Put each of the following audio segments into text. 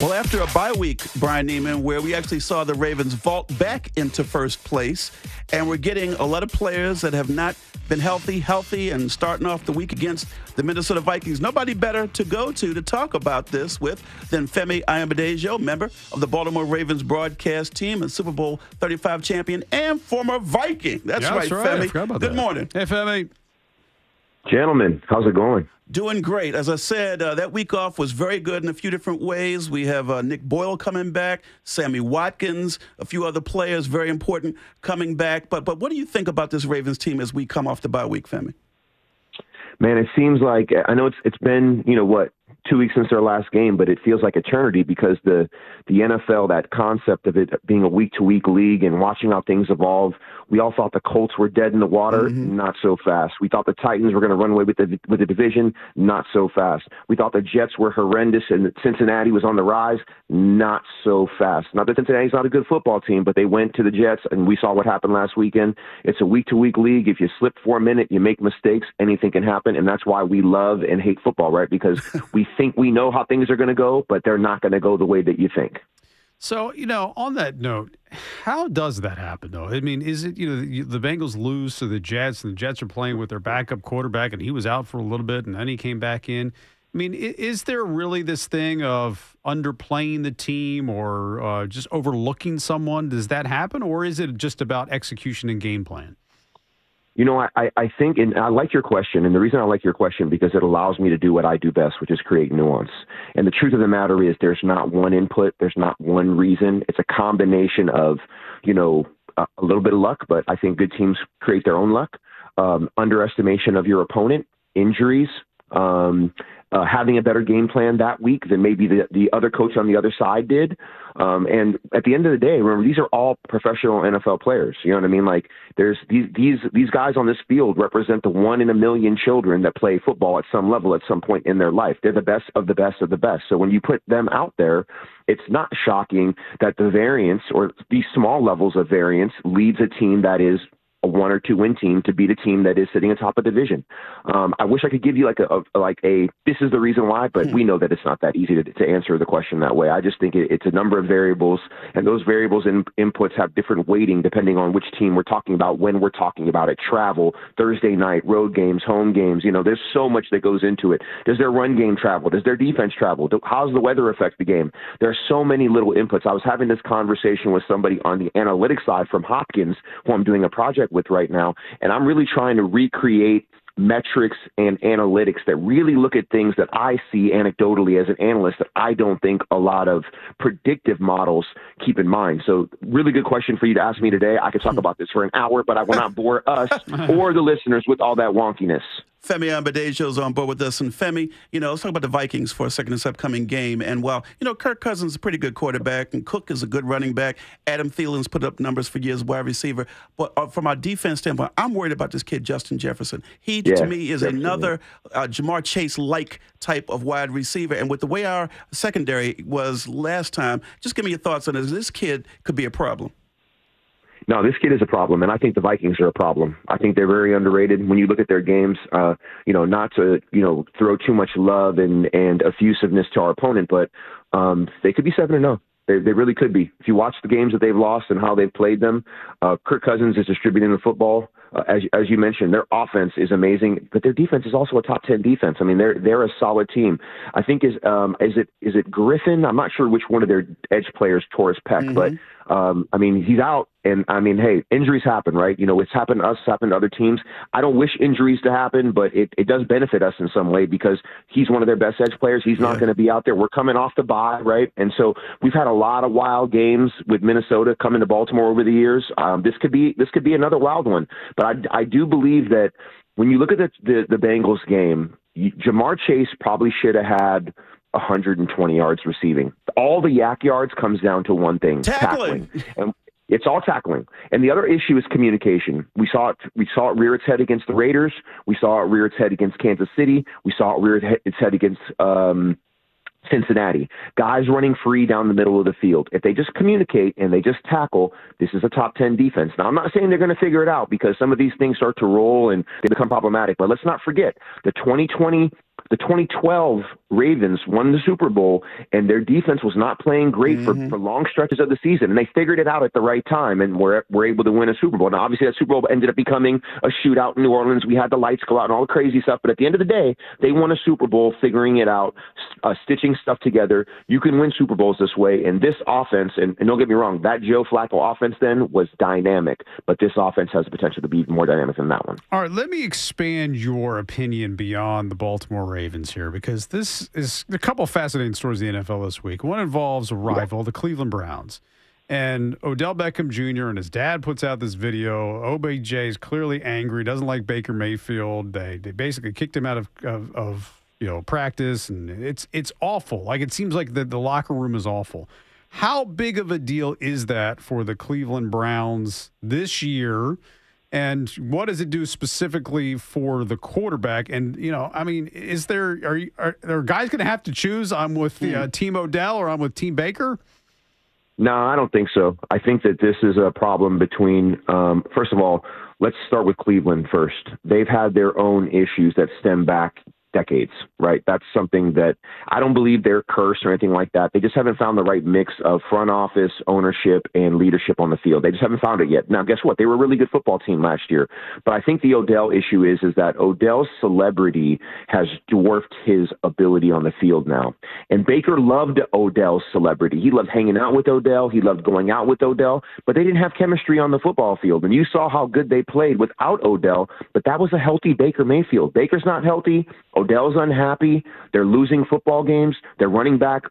Well, after a bye week, Bryan Nehman, where we actually saw the Ravens vault back into first place, and we're getting a lot of players that have not been healthy, and starting off the week against the Minnesota Vikings. Nobody better to go to talk about this with than Femi Ayanbadejo, member of the Baltimore Ravens broadcast team and Super Bowl 35 champion and former Viking. That's right, Femi. I forgot about Good that. morning. Hey, Femi. Gentlemen, how's it going? Doing great. As I said, that week off was very good in a few different ways. We have Nick Boyle coming back, Sammy Watkins, a few other players, very important, coming back. But what do you think about this Ravens team as we come off the bye week, Femi? Man, it seems like, I know it's been, 2 weeks since their last game, but it feels like eternity because the NFL, that concept of it being a week-to-week league and watching how things evolve, we all thought the Colts were dead in the water, not so fast. We thought the Titans were going to run away with the division, not so fast. We thought the Jets were horrendous and that Cincinnati was on the rise, not so fast. Not that Cincinnati's not a good football team, but they went to the Jets, and we saw what happened last weekend. It's a week-to-week league. If you slip for a minute, you make mistakes, anything can happen, and that's why we love and hate football, right? Because we think we know how things are going to go, but they're not going to go the way that you think. So, on that note, how does that happen, though? I mean, is it, the Bengals lose to the Jets, and the Jets are playing with their backup quarterback, and he was out for a little bit, and then he came back in. I mean, is there really this thing of underplaying the team or just overlooking someone? Does that happen, or is it just about execution and game plan? I think, and I like your question, and the reason I like your question because it allows me to do what I do best, which is create nuance. And the truth of the matter is there's not one input, there's not one reason. It's a combination of, a little bit of luck, but I think good teams create their own luck, underestimation of your opponent, injuries, having a better game plan that week than maybe the other coach on the other side did. And at the end of the day, remember, these are all professional NFL players. You know what I mean? Like there's these guys on this field represent the 1 in a million children that play football at some level at some point in their life. They're the best of the best of the best. So when you put them out there, it's not shocking that the variance or these small levels of variance leads a team that is a 1 or 2 win team to beat a team that is sitting atop a division. I wish I could give you like a this is the reason why, but we know that it's not that easy to answer the question that way. I just think it's a number of variables, and those variables and inputs have different weighting depending on which team we're talking about, when we're talking about it, travel, Thursday night, road games, home games. There's so much that goes into it. Does their run game travel? Does their defense travel? How's the weather affect the game? There are so many little inputs. I was having this conversation with somebody on the analytics side from Hopkins, who I'm doing a project with right now, and I'm really trying to recreate metrics and analytics that really look at things that I see anecdotally as an analyst that I don't think a lot of predictive models keep in mind. So really good question for you to ask me today. I could talk about this for an hour, but I will not bore us or the listeners with all that wonkiness. Femi Ayanbadejo is on board with us. And Femi, let's talk about the Vikings for a second, this upcoming game. And while, Kirk Cousins is a pretty good quarterback and Cook is a good running back, Adam Thielen's put up numbers for years, wide receiver. But from our defense standpoint, I'm worried about this kid, Justin Jefferson. He, to me, is another Jamar Chase-like type of wide receiver. And with the way our secondary was last time, just give me your thoughts on this. This kid could be a problem. No, this kid is a problem, and I think the Vikings are a problem. I think they're very underrated when you look at their games. Not to throw too much love and effusiveness to our opponent, but they could be 7-0. They really could be. If you watch the games that they've lost and how they've played them, Kirk Cousins is distributing the football. As you mentioned, their offense is amazing, but their defense is also a top 10 defense. I mean, they're a solid team. I think is it Griffin? I'm not sure which one of their edge players tore his pec, but he's out. And hey, injuries happen, right? It's happened to us, it's happened to other teams. I don't wish injuries to happen, but it does benefit us in some way because he's one of their best edge players. He's not going to be out there. We're coming off the bye, right? And so we've had a lot of wild games with Minnesota coming to Baltimore over the years. This could be another wild one. But I do believe that when you look at the Bengals game, Jamar Chase probably should have had 120 yards receiving. All the yak yards comes down to one thing: tackling. And it's all tackling. And the other issue is communication. We saw it rear its head against the Raiders. We saw it rear its head against Kansas City. We saw it rear its head against Cincinnati. Guys running free down the middle of the field. If they just communicate and they just tackle, this is a top 10 defense. Now, I'm not saying they're going to figure it out because some of these things start to roll and they become problematic, but let's not forget the 2020 The 2012 Ravens won the Super Bowl, and their defense was not playing great for long stretches of the season, and they figured it out at the right time and were able to win a Super Bowl. Now, obviously, that Super Bowl ended up becoming a shootout in New Orleans. We had the lights go out and all the crazy stuff, but at the end of the day, they won a Super Bowl figuring it out, stitching stuff together. You can win Super Bowls this way, and this offense, and don't get me wrong, that Joe Flacco offense then was dynamic, but this offense has the potential to be even more dynamic than that one. All right, let me expand your opinion beyond the Baltimore Ravens here, because this is a couple of fascinating stories in the NFL this week. One involves a rival, the Cleveland Browns. And Odell Beckham Jr. and his dad puts out this video. OBJ is clearly angry, doesn't like Baker Mayfield. They basically kicked him out of practice, and it's awful. Like, it seems like the locker room is awful. How big of a deal is that for the Cleveland Browns this year? And what does it do specifically for the quarterback? And, are guys going to have to choose? I'm with Team Odell or I'm with Team Baker? No, I don't think so. I think that this is a problem between, first of all, let's start with Cleveland first. They've had their own issues that stem back decades, right? That's something that I don't believe they're cursed or anything like that. They just haven't found the right mix of front office, ownership, and leadership on the field. They just haven't found it yet. Now, guess what? They were a really good football team last year. But I think the Odell issue is that Odell's celebrity has dwarfed his ability on the field now. And Baker loved Odell's celebrity. He loved hanging out with Odell. He loved going out with Odell. But they didn't have chemistry on the football field. And you saw how good they played without Odell. But that was a healthy Baker Mayfield. Baker's not healthy. Odell's unhappy. They're losing football games. Their running back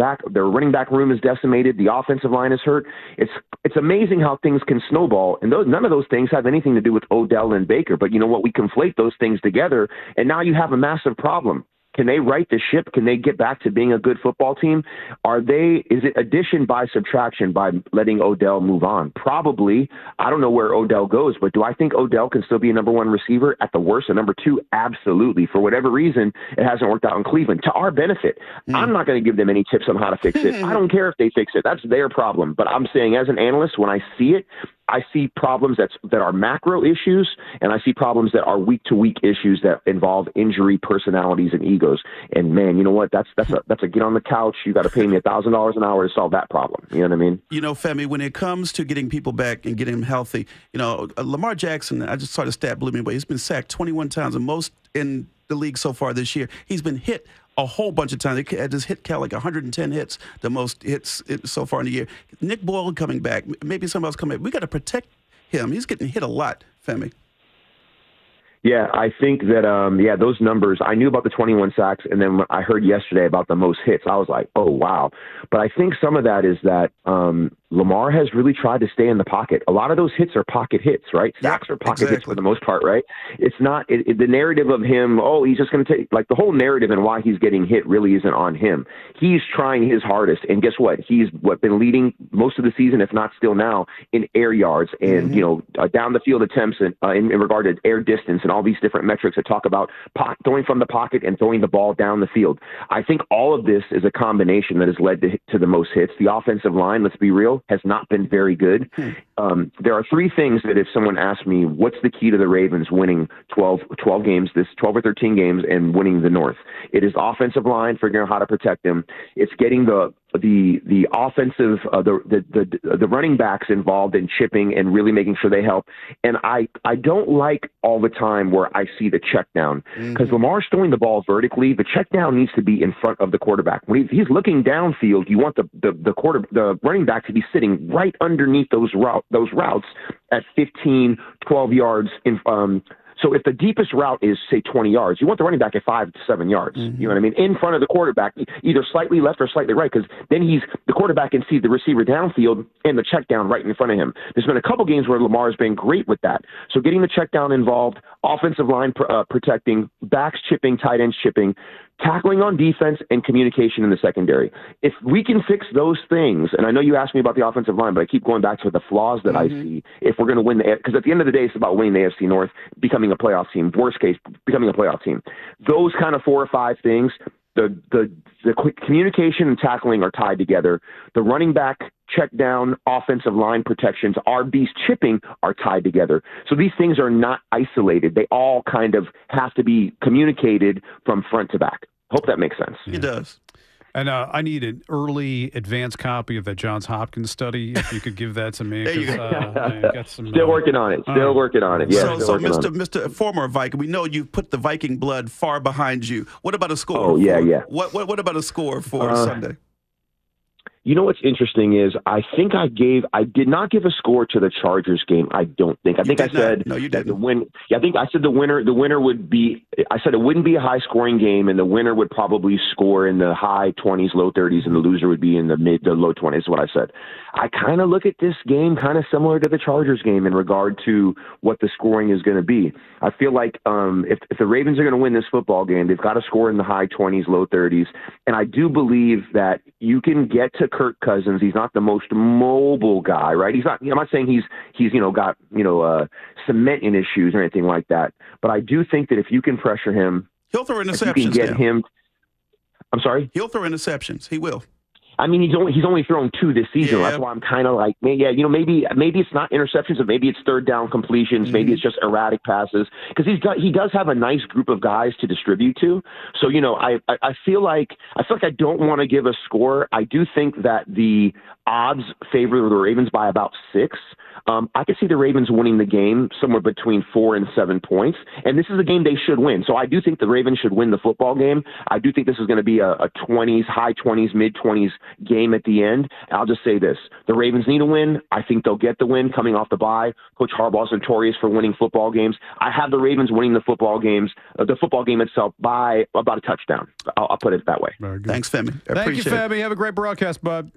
room is decimated. The offensive line is hurt. It's amazing how things can snowball, and none of those things have anything to do with Odell and Baker. But you know what? We conflate those things together, and now you have a massive problem. Can they right the ship? Can they get back to being a good football team? Is it addition by subtraction by letting Odell move on? Probably. I don't know where Odell goes, but do I think Odell can still be a number one receiver? At the worst, a number two? Absolutely. For whatever reason, it hasn't worked out in Cleveland. To our benefit, I'm not going to give them any tips on how to fix it. I don't care if they fix it. That's their problem. But I'm saying, as an analyst, when I see it, I see problems that are macro issues, and I see problems that are week-to-week issues that involve injury, personalities, and egos. And man, you know what? That's a get on the couch. You got to pay me $1,000 an hour to solve that problem. You know what I mean? Femi, when it comes to getting people back and getting them healthy, Lamar Jackson, I just saw the stat blew me away. He's been sacked 21 times, the most in the league so far this year. He's been hit a whole bunch of times. They had this hit count like 110 hits, the most hits so far in the year. Nick Boyle coming back, maybe somebody else coming back. We got to protect him. He's getting hit a lot, Femi. Yeah, I think that, those numbers, I knew about the 21 sacks, and then I heard yesterday about the most hits. I was like, oh, wow. But I think some of that is that Lamar has really tried to stay in the pocket. A lot of those hits are pocket hits, right? Sacks are pocket hits for the most part, right? It's not the narrative of him, he's just going to take, like, the whole narrative and why he's getting hit really isn't on him. He's trying his hardest, and guess what? He's been leading most of the season, if not still now, in air yards and, down the field attempts in regard to air distance and all these different metrics that talk about throwing from the pocket and throwing the ball down the field. I think all of this is a combination that has led to the most hits. The offensive line, let's be real, has not been very good. There are three things that if someone asked me, what's the key to the Ravens winning 12 games, this 12 or 13 games and winning the North? It is offensive line, figuring out how to protect them. It's getting the offensive, the running backs involved in chipping and really making sure they help. And I don't like all the time where I see the check down, because Lamar's throwing the ball vertically. The check down needs to be in front of the quarterback. When he's looking downfield, you want the running back to be sitting right underneath those routes at 15, 12 yards in. So if the deepest route is, say, 20 yards, you want the running back at 5 to 7 yards. You know what I mean? In front of the quarterback, either slightly left or slightly right, because then the quarterback can see the receiver downfield and the check down right in front of him. There's been a couple games where Lamar has been great with that. So getting the check down involved, offensive line protecting, backs chipping, tight ends chipping, tackling on defense, and communication in the secondary. If we can fix those things, and I know you asked me about the offensive line, but I keep going back to the flaws that I see if we're going to win because at the end of the day, it's about winning the AFC North, becoming a playoff team, worst case, becoming a playoff team. Those kind of 4 or 5 things, the quick communication and tackling are tied together. The running back check down, offensive line protections, RBs chipping are tied together. So these things are not isolated. They all kind of have to be communicated from front to back. Hope that makes sense. It does. And I need an early advance copy of that Johns Hopkins study. If you could give that to me. There you go. I got some, Still working on it. Still working on it. Yeah, so Mr. Former Viking, we know you've put the Viking blood far behind you. What about a score? Oh, yeah. What about a score for Sunday? You know what's interesting is I think I did not give a score to the Chargers game. I don't think. I think I said no, you didn't. I think I said the winner would be. I said it wouldn't be a high scoring game, and the winner would probably score in the high 20s, low 30s, and the loser would be in the mid to low 20s. Is what I said. I kind of look at this game kind of similar to the Chargers game in regard to what the scoring is going to be. I feel like if the Ravens are going to win this football game, they've got to score in the high 20s, low 30s, and I do believe that you can get to Kirk Cousins. He's not the most mobile guy, right? He's not. I'm not saying he's got cementing issues or anything like that. But I do think that if you can pressure him, he'll throw interceptions. You can get him. I'm sorry. He'll throw interceptions. He will. I mean, he's only thrown 2 this season. Yeah. That's why I'm kind of like, maybe it's not interceptions, but maybe it's third down completions. Mm-hmm. Maybe it's just erratic passes because he does have a nice group of guys to distribute to. So I feel like I don't want to give a score. I do think that the odds favor the Ravens by about 6. I could see the Ravens winning the game somewhere between 4 and 7 points, and this is a game they should win. So I do think the Ravens should win the football game. I do think this is going to be a 20s, high 20s, mid 20s game at the end. I'll just say this. The Ravens need a win. I think they'll get the win coming off the bye. Coach Harbaugh's notorious for winning football games. I have the Ravens winning the football game itself by about a touchdown. I'll put it that way. Thanks, Femi. Thank you, Femi. Have a great broadcast, bud.